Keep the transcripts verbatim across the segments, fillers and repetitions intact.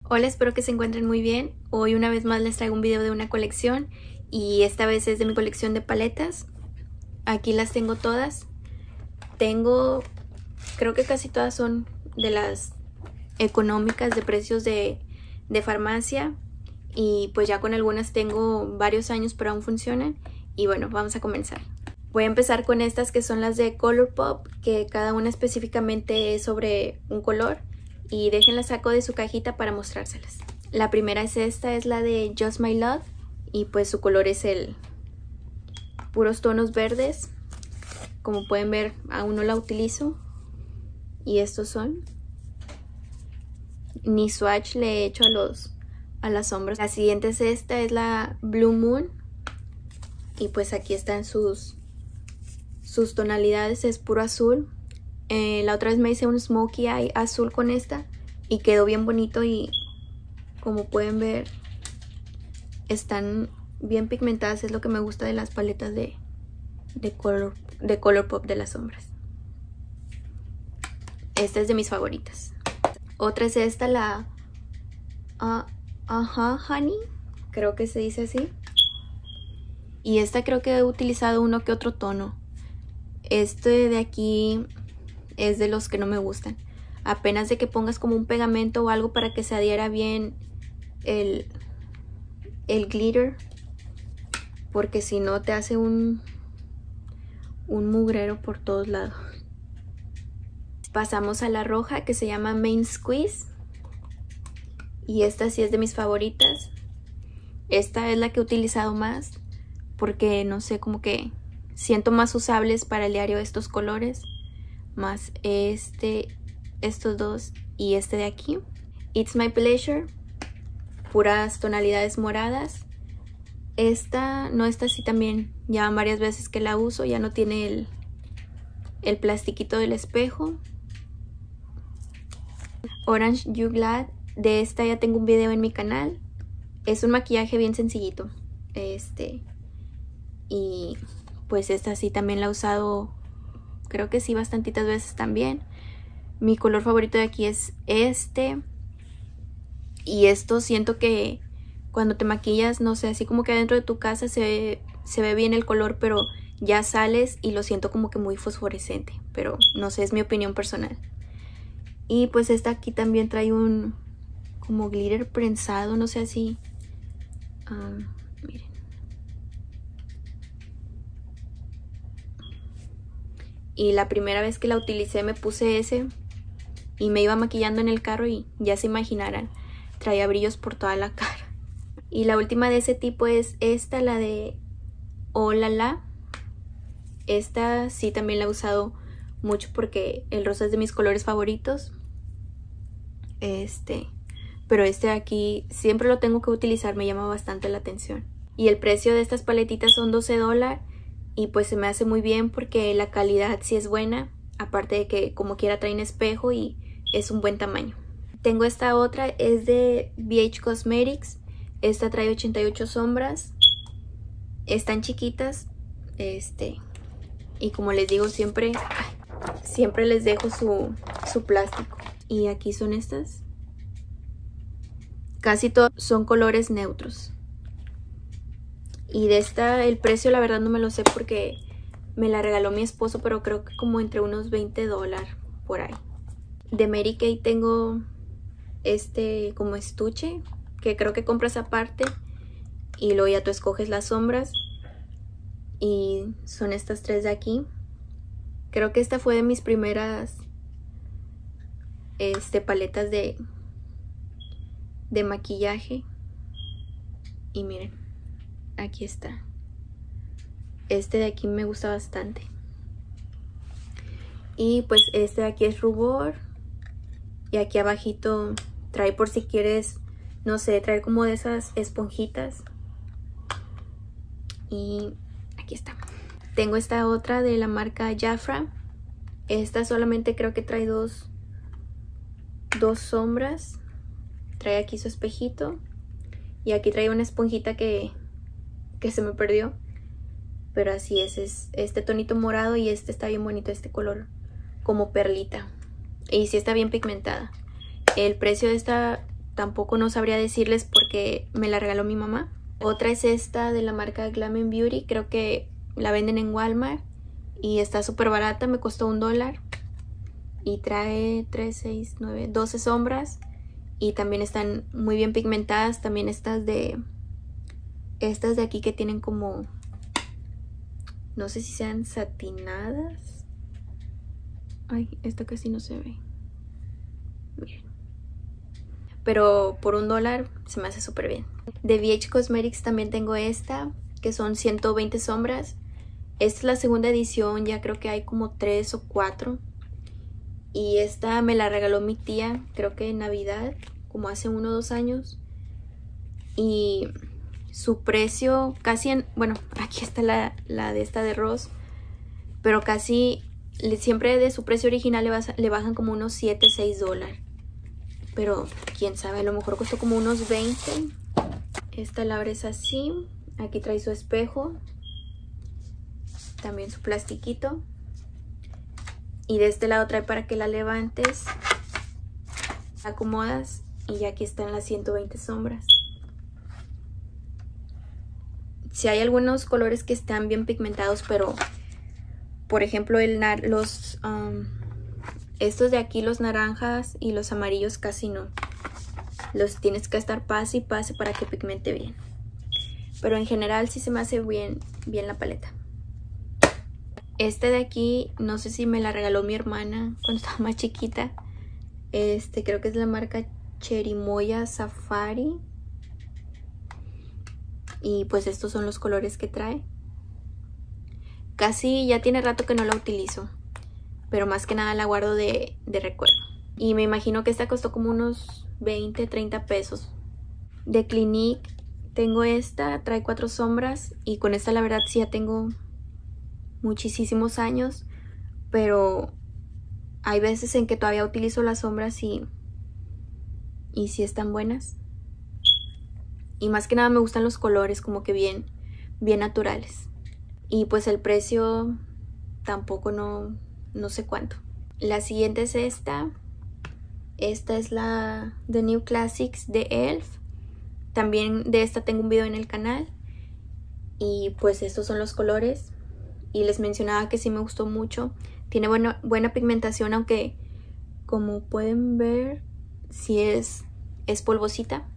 Hola, espero que se encuentren muy bien. Hoy una vez más les traigo un video de una colección y esta vez es de mi colección de paletas. Aquí las tengo todas. Tengo, creo que casi todas son de las económicas, de precios de, de farmacia, y pues ya con algunas tengo varios años pero aún funcionan. Y bueno, vamos a comenzar. Voy a empezar con estas que son las de Colourpop, que cada una específicamente es sobre un color. Y déjenla saco de su cajita para mostrárselas. La primera es esta, es la de Just My Love. Y pues su color es el puros tonos verdes. Como pueden ver, aún no la utilizo. Y estos son. Ni swatch le he hecho a, los, a las sombras. La siguiente es esta, es la Blue Moon. Y pues aquí están sus, sus tonalidades, es puro azul. Eh, la otra vez me hice un smokey eye azul con esta y quedó bien bonito, y como pueden ver están bien pigmentadas. Es lo que me gusta de las paletas de, de, color, de Colourpop, de las sombras. Esta es de mis favoritas. Otra es esta, la uh, Ajá Honey, creo que se dice así. Y esta creo que he utilizado uno que otro tono. Este de aquí es de los que no me gustan. Apenas de que pongas como un pegamento o algo para que se adhiera bien el, el glitter, porque si no te hace un, un mugrero por todos lados. Pasamos a la roja, que se llama Main Squeeze. Y esta sí es de mis favoritas. Esta es la que he utilizado más, porque no sé, como que siento más usables para el diario estos colores. Más este, estos dos y este de aquí. It's My Pleasure, puras tonalidades moradas. Esta, no, esta sí también, ya van varias veces que la uso, ya no tiene el, el plastiquito del espejo. Orange You Glad, de esta ya tengo un video en mi canal. Es un maquillaje bien sencillito. Este, y pues esta sí también la he usado, creo que sí, bastantitas veces también. Mi color favorito de aquí es este. Y esto siento que cuando te maquillas, no sé, así como que adentro de tu casa se ve, se ve bien el color, pero ya sales y lo siento como que muy fosforescente. Pero no sé, es mi opinión personal. Y pues esta aquí también trae un como glitter prensado, no sé, así. Um, miren. Y la primera vez que la utilicé me puse ese y me iba maquillando en el carro y ya se imaginarán, traía brillos por toda la cara. Y la última de ese tipo es esta, la de Oh La La. Esta sí también la he usado mucho porque el rosa es de mis colores favoritos. Este, pero este de aquí siempre lo tengo que utilizar, me llama bastante la atención. Y el precio de estas paletitas son doce dólares. Y pues se me hace muy bien porque la calidad sí es buena. Aparte de que como quiera trae un espejo y es un buen tamaño. Tengo esta otra, es de B H Cosmetics. Esta trae ochenta y ocho sombras. Están chiquitas. Este, y como les digo, siempre, siempre les dejo su, su plástico. Y aquí son estas. Casi todos son colores neutros. Y de esta, el precio la verdad no me lo sé porque me la regaló mi esposo, pero creo que como entre unos veinte dólares por ahí. De Mary Kay tengo este como estuche, que creo que compras aparte y luego ya tú escoges las sombras. Y son estas tres de aquí. Creo que esta fue de mis primeras este, paletas de, de maquillaje. Y miren, aquí está. Este de aquí me gusta bastante. Y pues este de aquí es rubor. Y aquí abajito trae por si quieres, no sé, traer como de esas esponjitas. Y aquí está. Tengo esta otra de la marca Jafra. Esta solamente creo que trae dos, dos sombras. Trae aquí su espejito. Y aquí trae una esponjita que, que se me perdió. Pero así es, es este tonito morado y este está bien bonito, este color como perlita. Y sí está bien pigmentada. El precio de esta tampoco no sabría decirles porque me la regaló mi mamá. Otra es esta de la marca Glam and Beauty, creo que la venden en Walmart y está súper barata, me costó un dólar. Y trae tres, seis, nueve, doce sombras y también están muy bien pigmentadas. También estas de, estas de aquí que tienen como, no sé si sean satinadas. Ay, esta casi no se ve. Miren. Pero por un dólar se me hace súper bien. De V H Cosmetics también tengo esta, que son ciento veinte sombras. Esta es la segunda edición, ya creo que hay como tres o cuatro. Y esta me la regaló mi tía, creo que en Navidad, como hace uno o dos años. Y su precio casi en, bueno, aquí está la, la de esta de Ross, pero casi siempre de su precio original le, vas, le bajan como unos siete, seis dólares. Pero quién sabe, a lo mejor costó como unos veinte. Esta la abres así. Aquí trae su espejo. También su plastiquito. Y de este lado trae para que la levantes. La acomodas. Y ya aquí están las ciento veinte sombras. Si hay algunos colores que están bien pigmentados, pero por ejemplo el los... Um, estos de aquí, los naranjas y los amarillos, casi no. Los tienes que estar pase y pase para que pigmente bien. Pero en general sí se me hace bien, bien la paleta. Este de aquí, no sé si me la regaló mi hermana cuando estaba más chiquita. Este, creo que es la marca Cherimoya Safari. Y pues estos son los colores que trae. Casi ya tiene rato que no la utilizo. Pero más que nada la guardo de, de recuerdo. Y me imagino que esta costó como unos veinte, treinta pesos. De Clinique tengo esta, trae cuatro sombras. Y con esta la verdad sí ya tengo muchísimos años. Pero hay veces en que todavía utilizo las sombras y, y sí están buenas. Y más que nada me gustan los colores como que bien, bien naturales. Y pues el precio tampoco no... no sé cuánto. La siguiente es esta. Esta es la The New Classics de E L F. También de esta tengo un video en el canal. Y pues estos son los colores. Y les mencionaba que sí me gustó mucho. Tiene buena, buena pigmentación, aunque como pueden ver, sí es, es polvosita.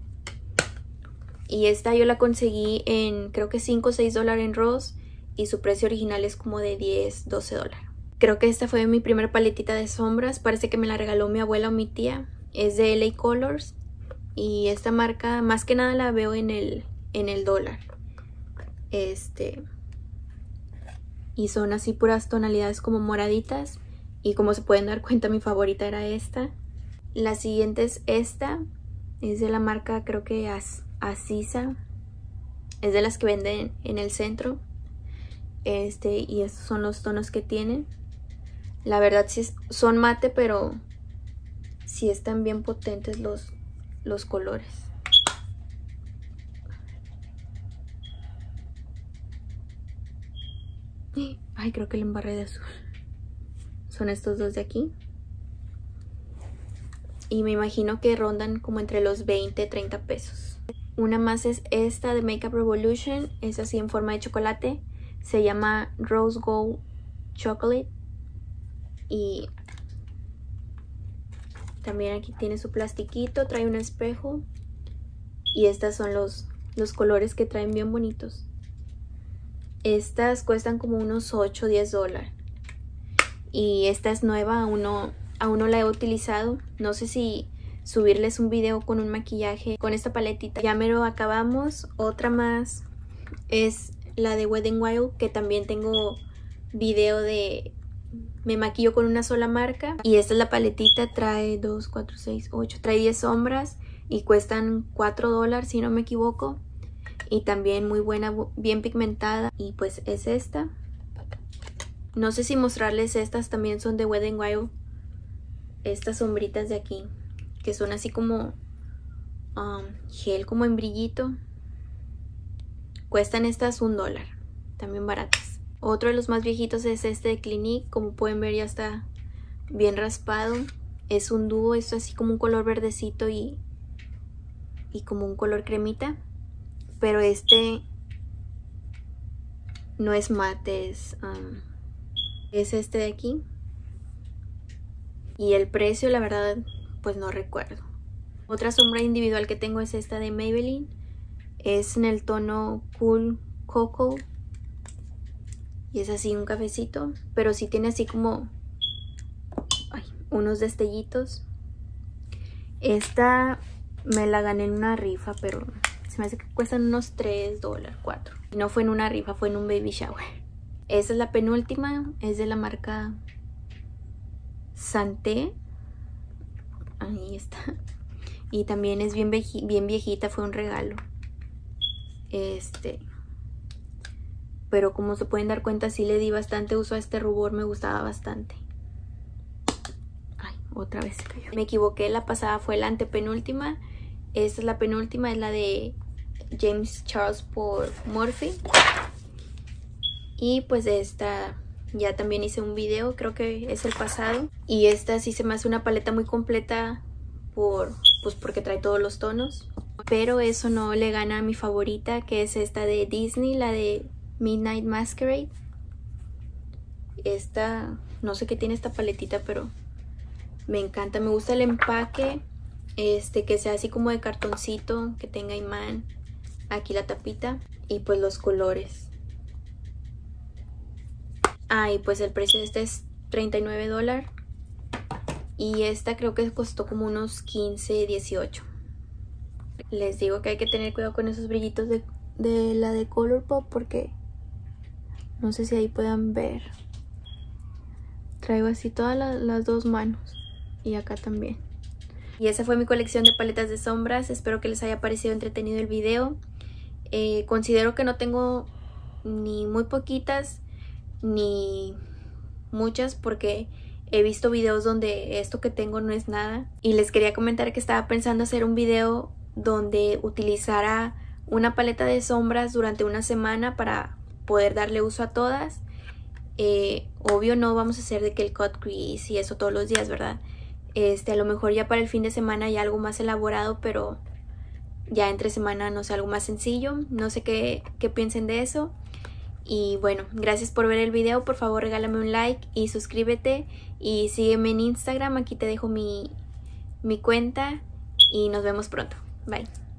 Y esta yo la conseguí en creo que cinco o seis dólares en Ross. Y su precio original es como de diez, doce dólares. Creo que esta fue mi primera paletita de sombras. Parece que me la regaló mi abuela o mi tía. Es de L A Colors. Y esta marca más que nada la veo en el, en el dólar. Este. Y son así puras tonalidades como moraditas. Y como se pueden dar cuenta, mi favorita era esta. La siguiente es esta. Es de la marca, creo que As Asisa. Es de las que venden en el centro. Este, y estos son los tonos que tienen. La verdad sí son mate, pero sí están bien potentes los, los colores. Ay, creo que le embarré de azul. Son estos dos de aquí. Y me imagino que rondan como entre los veinte, treinta pesos. Una más es esta de Makeup Revolution. Es así en forma de chocolate. Se llama Rose Gold Chocolate. Y también aquí tiene su plastiquito. Trae un espejo. Y estos son los, los colores que traen bien bonitos. Estas cuestan como unos ocho o diez dólares. Y esta es nueva. Aún no, aún no la he utilizado. No sé si subirles un video con un maquillaje con esta paletita. Ya me lo acabamos. Otra más es la de Wet n Wild, que también tengo video de me maquillo con una sola marca. Y esta es la paletita, trae dos, cuatro, seis, ocho, trae diez sombras y cuestan cuatro dólares si no me equivoco. Y también muy buena, bien pigmentada. Y pues es esta. No sé si mostrarles estas, también son de Wet n Wild. Estas sombritas de aquí, que son así como um, gel, como en brillito. Cuestan estas un dólar, también baratas. Otro de los más viejitos es este de Clinique. Como pueden ver ya está bien raspado. Es un dúo, esto así como un color verdecito y, y como un color cremita. Pero este no es mate, es, um, es este de aquí. Y el precio, la verdad, pues no recuerdo. Otra sombra individual que tengo es esta de Maybelline. Es en el tono Cool Cocoa. Y es así un cafecito. Pero sí tiene así como ay, unos destellitos. Esta me la gané en una rifa, pero se me hace que cuestan unos tres dólares, cuatro. No fue en una rifa, fue en un baby shower. Esta es la penúltima. Es de la marca Santé. Ahí está. Y también es bien, bien viejita, fue un regalo. Este. Pero como se pueden dar cuenta, sí le di bastante uso a este rubor, me gustaba bastante. Ay, otra vez se cayó. Me equivoqué, la pasada fue la antepenúltima. Esta es la penúltima, es la de James Charles por Morphe. Y pues de esta ya también hice un video, creo que es el pasado. Y esta sí se me hace una paleta muy completa por, pues porque trae todos los tonos. Pero eso no le gana a mi favorita, que es esta de Disney, la de Midnight Masquerade. Esta, no sé qué tiene esta paletita, pero me encanta. Me gusta el empaque, este que sea así como de cartoncito, que tenga imán. Aquí la tapita y pues los colores. Ah, y pues el precio de esta es treinta y nueve dólares. Y esta creo que costó como unos quince, dieciocho. Les digo que hay que tener cuidado con esos brillitos de, de la de Colourpop, porque no sé si ahí puedan ver. Traigo así todas la, las dos manos. Y acá también. Y esa fue mi colección de paletas de sombras. Espero que les haya parecido entretenido el video. Eh, considero que no tengo ni muy poquitas ni muchas, porque he visto videos donde esto que tengo no es nada. Y les quería comentar que estaba pensando hacer un video donde utilizara una paleta de sombras durante una semana para poder darle uso a todas. Eh, obvio no vamos a hacer de que el cut crease y eso todos los días, ¿verdad? Este, a lo mejor ya para el fin de semana ya algo más elaborado, pero ya entre semana, no sé, algo más sencillo. No sé qué, qué piensen de eso. Y bueno, gracias por ver el video. Por favor, regálame un like y suscríbete. Y sígueme en Instagram. Aquí te dejo mi, mi cuenta. Y nos vemos pronto. Bye.